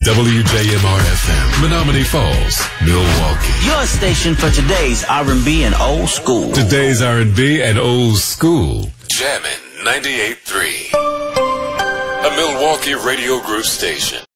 WJMR-FM, Menominee Falls, Milwaukee. Your station for today's R&B and old school. Today's R&B and old school. Jammin' 98.3. A Milwaukee Radio Group station.